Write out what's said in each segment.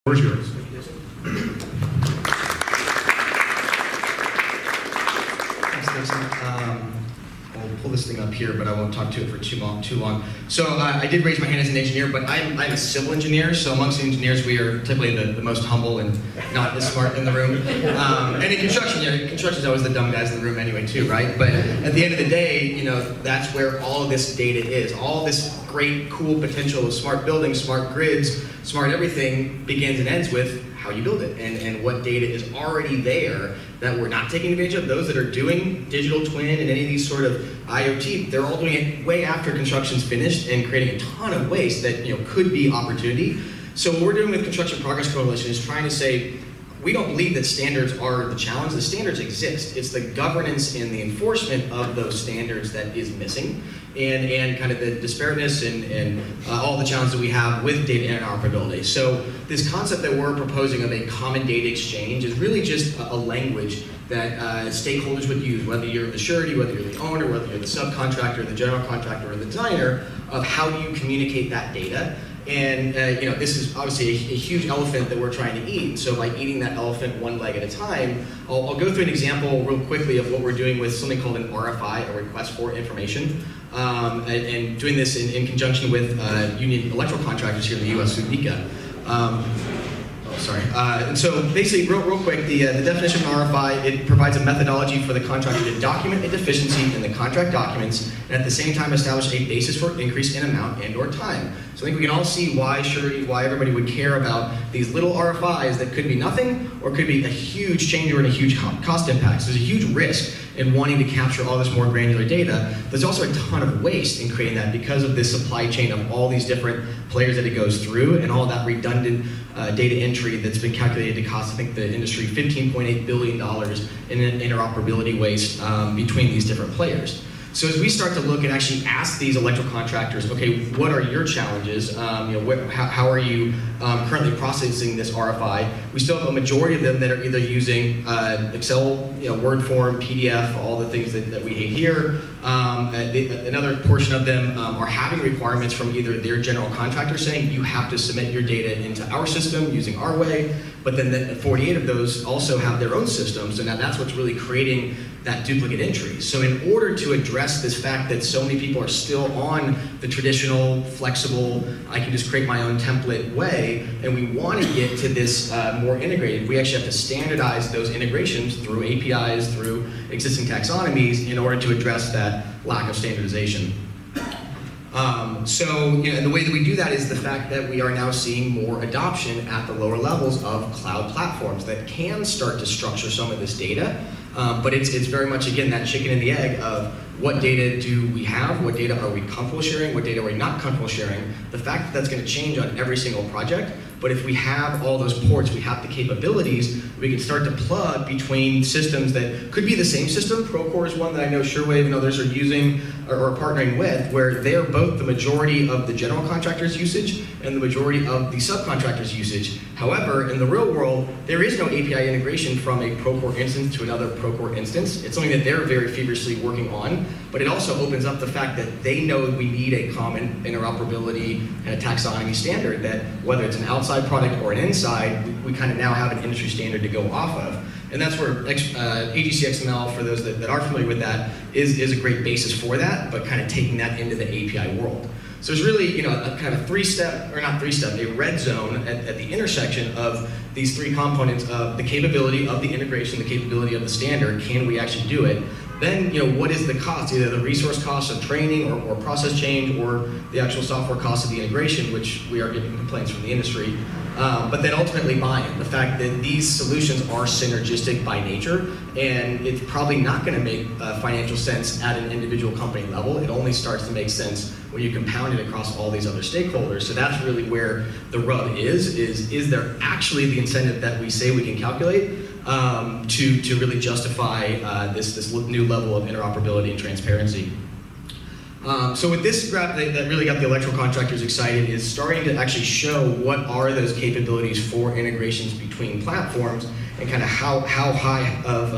Where's yours? Thanks, Dixon. I'll pull this thing up here, but I won't talk to it for too long. So I did raise my hand as an engineer, but I'm a civil engineer, so amongst the engineers, we are typically the most humble and not as smart in the room. And in construction, construction is always the dumb guys in the room anyway too, right? But at the end of the day, that's where all of this data is. All this great, cool potential of smart buildings, smart grids, smart everything begins and ends with how you build it and what data is already there that we're not taking advantage of. Those that are doing digital twin and any of these sort of IoT, they're all doing it way after construction's finished and creating a ton of waste that could be opportunity. So what we're doing with Construction Progress Coalition is trying to say, we don't believe that standards are the challenge. The standards exist. It's the governance and the enforcement of those standards that is missing, and kind of the disparateness and all the challenges that we have with data interoperability. So this concept that we're proposing of a common data exchange is really just a language that stakeholders would use, whether you're the surety, whether you're the owner, whether you're the subcontractor, the general contractor, or the designer, of how do you communicate that data. And this is obviously a huge elephant that we're trying to eat. So by eating that elephant one leg at a time, I'll go through an example real quickly of what we're doing with something called an RFI, a request for information, and doing this in conjunction with union electrical contractors here in the U.S., NECA. And so basically, real quick, the definition of an RFI, it provides a methodology for the contractor to document a deficiency in the contract documents and at the same time establish a basis for increase in amount and or time. So I think we can all see why everybody would care about these little RFIs that could be nothing or could be a huge change or a huge cost impact. So there's a huge risk in wanting to capture all this more granular data. There's also a ton of waste in creating that because of this supply chain of all these different players that it goes through and all that redundant data entry that's been calculated to cost, I think, the industry $15.8 billion in interoperability waste between these different players. So as we start to look and actually ask these electrical contractors, okay, what are your challenges? How are you currently processing this RFI? We still have a majority of them that are either using Excel, Word form, PDF, all the things that we hate here. Another portion of them are having requirements from either their general contractor saying you have to submit your data into our system using our way, but then 48 of those also have their own systems, and that's what's really creating that duplicate entry. So in order to address this fact that so many people are still on the traditional, flexible, I can just create my own template way, and we want to get to this more integrated, we actually have to standardize those integrations through APIs, through existing taxonomies in order to address that lack of standardization. The way that we do that is the fact that we are now seeing more adoption at the lower levels of cloud platforms that can start to structure some of this data. But it's very much, again, that chicken and the egg of what data do we have, what data are we comfortable sharing, what data are we not comfortable sharing. The fact that that's going to change on every single project, but if we have all those ports, we have the capabilities, we can start to plug between systems that could be the same system. Procore is one that I know SureWave and others are using or partnering with, where they're both the majority of the general contractor's usage and the majority of the subcontractor's usage. However, in the real world, there is no API integration from a Procore instance to another Procore instance. It's something that they're very feverishly working on, but it also opens up the fact that they know we need a common interoperability and a taxonomy standard that whether it's an outside product or an inside, we kind of now have an industry standard to go off of. And that's where AGC XML, for those that are familiar with that, is a great basis for that, but kind of taking that into the API world. So there's really, a kind of a red zone at the intersection of these three components of the capability of the integration, the capability of the standard. Can we actually do it? Then, what is the cost? Either the resource cost of training or process change, or the actual software cost of the integration, which we are getting complaints from the industry. But then ultimately buy-in, the fact that these solutions are synergistic by nature, and it's probably not going to make financial sense at an individual company level. It only starts to make sense when you compound it across all these other stakeholders. So that's really where the rub is there actually the incentive that we say we can calculate to really justify this new level of interoperability and transparency. So with this graph that really got the electrical contractors excited is starting to actually show what are those capabilities for integrations between platforms and kind of how high of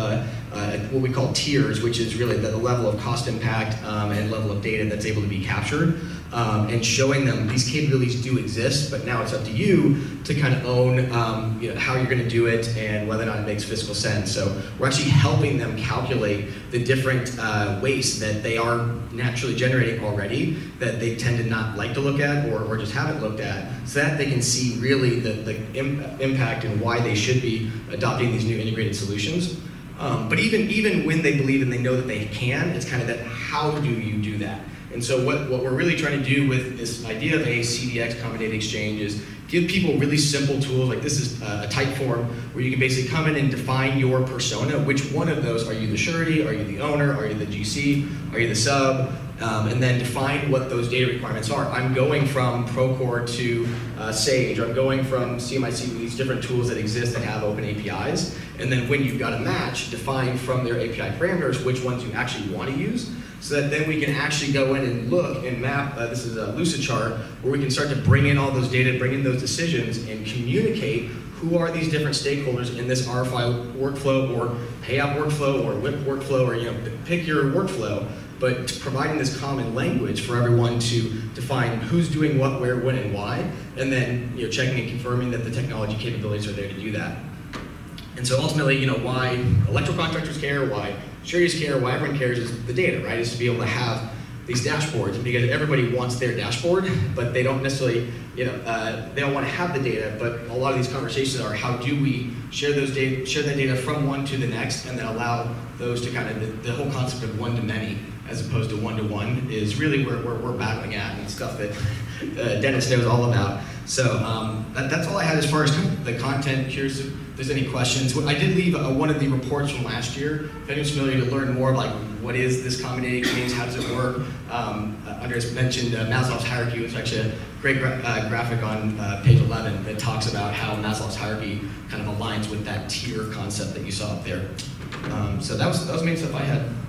what we call tiers, which is really the level of cost impact and level of data that's able to be captured, and showing them these capabilities do exist, but now it's up to you to kind of own how you're going to do it and whether or not it makes fiscal sense. So we're actually helping them calculate the different waste that they are naturally generating already that they tend to not like to look at or just haven't looked at, so that they can see really the impact and why they should be adopting these new integrated solutions. But even when they believe and they know that they can, it's kind of that, how do you do that? And so what we're really trying to do with this idea of a CDX, Common Data Exchange, is give people really simple tools. Like this is a type form where you can basically come in and define your persona. Which one of those, are you the surety, are you the owner, are you the GC, are you the sub? And then define what those data requirements are. I'm going from Procore to Sage, or I'm going from CMIC, these different tools that exist that have open APIs. And then when you've got a match, define from their API parameters which ones you actually want to use, so that then we can actually go in and look and map, this is a Lucidchart, where we can start to bring in all those data, bring in those decisions, and communicate who are these different stakeholders in this RFI workflow, or payout workflow, or WIP workflow, or pick your workflow, but providing this common language for everyone to define who's doing what, where, when, and why, and then checking and confirming that the technology capabilities are there to do that. And so ultimately, why electrical contractors care, why sureties care, why everyone cares is the data, right? Is to be able to have these dashboards, because everybody wants their dashboard, but they don't necessarily, they don't want to have the data. But a lot of these conversations are, how do we share those data, share that data from one to the next, and then allow those to kind of the whole concept of one to many as opposed to one to one is really where we're battling at, and stuff that Dennis knows all about. So that's all I had as far as the content. Curious if there's any questions. I did leave one of the reports from last year. If anyone's familiar, to learn more about what is this Common Data Exchange, how does it work. Andreas mentioned Maslow's hierarchy, which is actually a great graphic on page 11 that talks about how Maslow's hierarchy kind of aligns with that tier concept that you saw up there. So that was the main stuff I had.